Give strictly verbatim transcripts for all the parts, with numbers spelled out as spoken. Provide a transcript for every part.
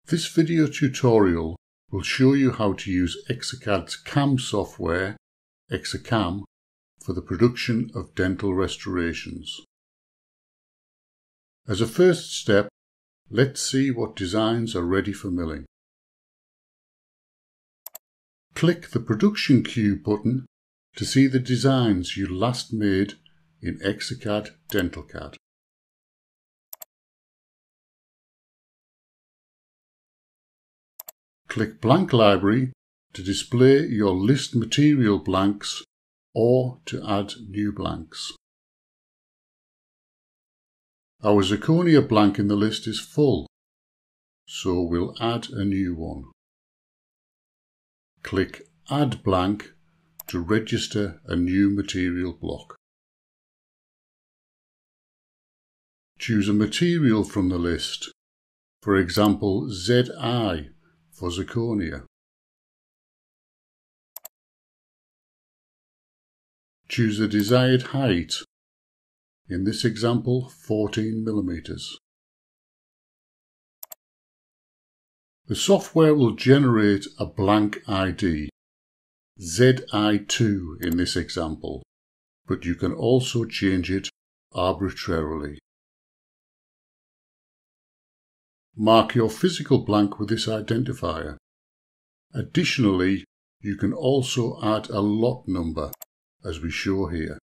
This video tutorial will show you how to use exocad's C A M software, exocam, for the production of dental restorations. As a first step, let's see what designs are ready for milling. Click the Production Queue button to see the designs you last made in exocad DentalCAD. Click Blank Library to display your list material blanks or to add new blanks. Our zirconia blank in the list is full, so we'll add a new one. Click Add Blank to register a new material block. Choose a material from the list, for example Z I for zirconia. Choose the desired height, in this example fourteen millimeters. The software will generate a blank I D, Z I two in this example, but you can also change it arbitrarily. Mark your physical blank with this identifier. Additionally, you can also add a lot number, as we show here.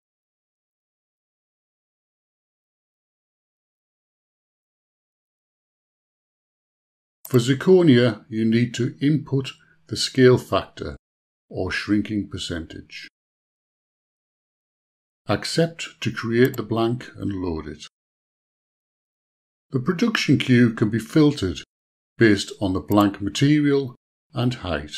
For zirconia, you need to input the scale factor or shrinking percentage. Accept to create the blank and load it. The production queue can be filtered based on the blank material and height.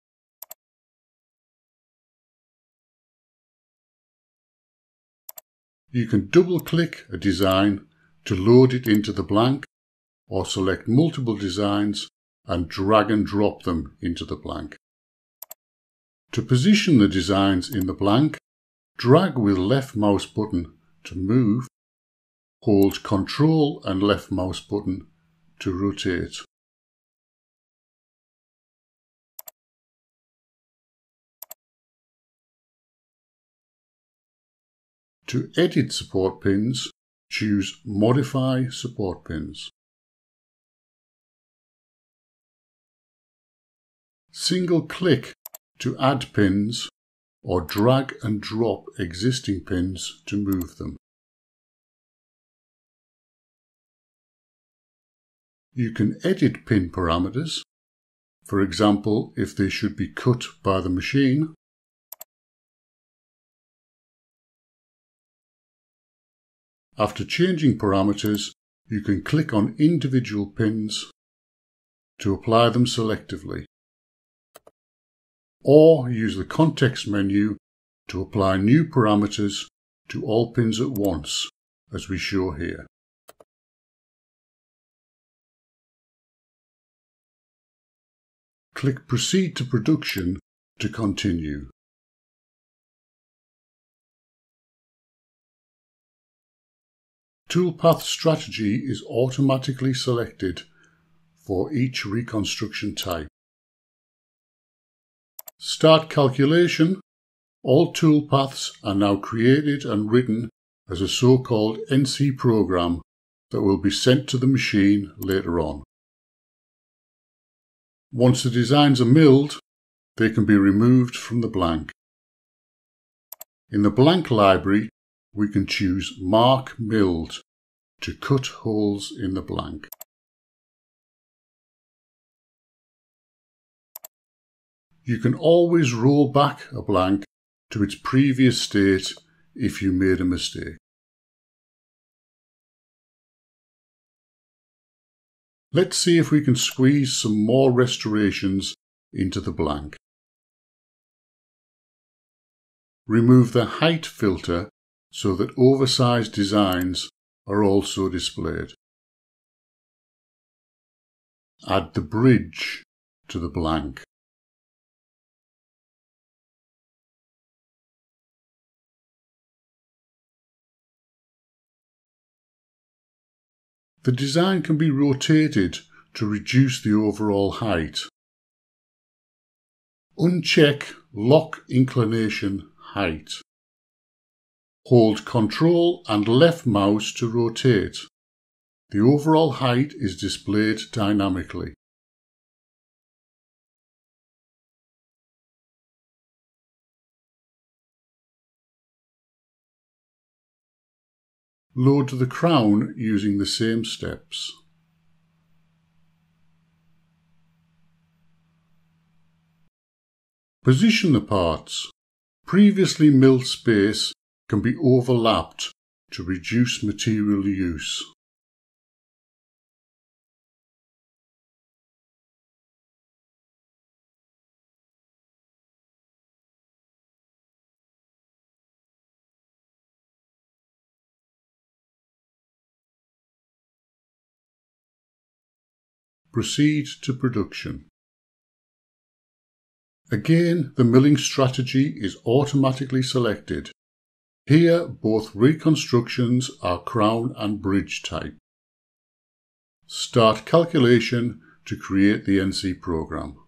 You can double-click a design to load it into the blank, or select multiple designs and drag and drop them into the blank. To position the designs in the blank, drag with left mouse button to move, hold Ctrl and left mouse button to rotate. To edit support pins, choose Modify Support Pins. Single-click to add pins or drag and drop existing pins to move them. You can edit pin parameters, for example if they should be cut by the machine. After changing parameters, you can click on individual pins to apply them selectively, or use the context menu to apply new parameters to all pins at once, as we show here. Click Proceed to Production to continue. Toolpath strategy is automatically selected for each reconstruction type. Start calculation. All toolpaths are now created and written as a so-called N C program that will be sent to the machine later on. Once the designs are milled, they can be removed from the blank. In the blank library, we can choose Mark Milled to cut holes in the blank. You can always roll back a blank to its previous state if you made a mistake. Let's see if we can squeeze some more restorations into the blank. Remove the height filter so that oversized designs are also displayed. Add the bridge to the blank. The design can be rotated to reduce the overall height. Uncheck Lock Inclination Height. Hold Control and left mouse to rotate. The overall height is displayed dynamically. Load the crown using the same steps. Position the parts. Previously milled space can be overlapped to reduce material use. Proceed to production. Again, the milling strategy is automatically selected. Here, both reconstructions are crown and bridge type. Start calculation to create the N C program.